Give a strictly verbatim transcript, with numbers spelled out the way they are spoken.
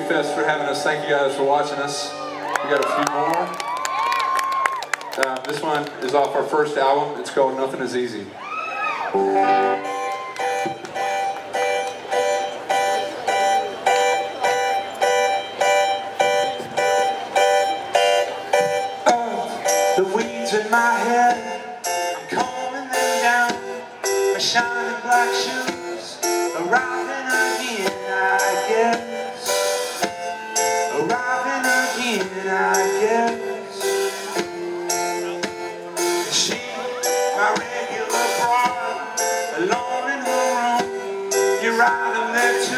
Fest for having us. Thank you guys for watching us. We got a few more. Um, this one is off our first album. It's called Nothing Is Easy. The weeds in my head, I'm combing them down. My shining black shoes, arriving again, I guess. Arriving again, I guess. She, my regular broad, alone in her room. You're either there too.